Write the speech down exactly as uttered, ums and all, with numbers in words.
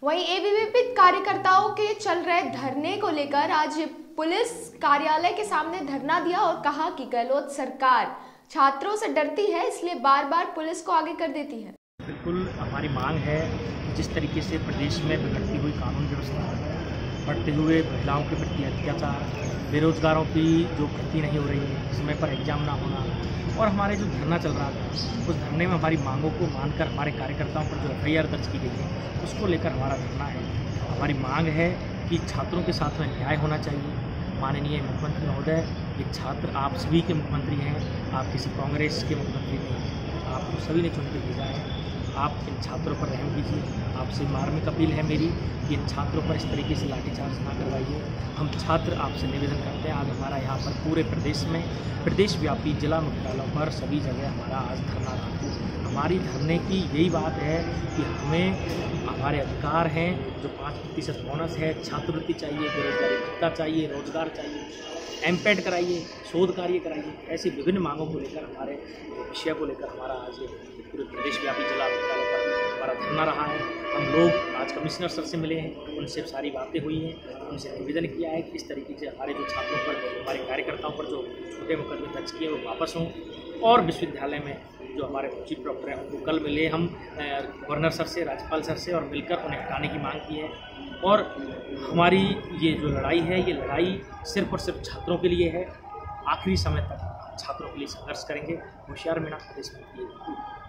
वहीं एबीवीपी कार्यकर्ताओं के चल रहे धरने को लेकर आज पुलिस कार्यालय के सामने धरना दिया और कहा कि गहलोत सरकार छात्रों से डरती है, इसलिए बार बार पुलिस को आगे कर देती है। बिल्कुल हमारी मांग है कि जिस तरीके से प्रदेश में बिगड़ती हुई कानून व्यवस्था, बढ़ते हुए महिलाओं के प्रति अत्याचार, बेरोजगारों की जो भर्ती नहीं हो रही है, समय पर एग्जाम ना होना और हमारे जो धरना चल रहा था उस धरने में हमारी मांगों को मानकर हमारे कार्यकर्ताओं पर जो एफ आई आर दर्ज की गई है उसको लेकर हमारा धरना है। हमारी मांग है कि छात्रों के साथ में न्याय होना चाहिए। माननीय मुख्यमंत्री महोदय, ये छात्र आप सभी के मुख्यमंत्री हैं, आप किसी कांग्रेस के मुख्यमंत्री नहीं हैं, आपको सभी ने चुन के भेजा है। आप इन छात्रों पर रहम कीजिए। आपसे मार्मिक अपील है मेरी कि इन छात्रों पर इस तरीके से लाठीचार्ज ना करवाइए। हम छात्र आपसे निवेदन करते हैं, आज हमारा यहाँ पर पूरे प्रदेश में प्रदेश व्यापी जिला मुख्यालयों पर सभी जगह हमारा आज धरना रहा। हमारी धरने की यही बात है कि हमें हमारे अधिकार हैं, जो पाँच प्रतिशत बोनस है, छात्रवृत्ति चाहिए, बेरोजगारी भत्ता चाहिए, रोजगार चाहिए, एम पैड कराइए, शोध कार्य कराइए, ऐसी विभिन्न मांगों को लेकर हमारे विषय को लेकर हमारा आज पूरे प्रदेश व्यापी जिला मुख्यालय पर हमारा धरना रहा है। हम लोग आज कमिश्नर सर से मिले हैं, उनसे सारी बातें हुई हैं, उनसे निवेदन किया है कि इस तरीके से हमारे जो छात्रों पर, हमारे कार्यकर्ताओं पर जो छोटे मुकदमे दर्ज किए वो वापस हों और विश्वविद्यालय में जो हमारे चीफ डॉक्टर हैं उनको कल मिले हम गवर्नर सर से, राज्यपाल सर से और मिलकर उन्हें हटाने की मांग की है। और हमारी ये जो लड़ाई है, ये लड़ाई सिर्फ और सिर्फ छात्रों के लिए है। आखिरी समय तक छात्रों के लिए संघर्ष करेंगे। होशियार मीणा प्रदेश में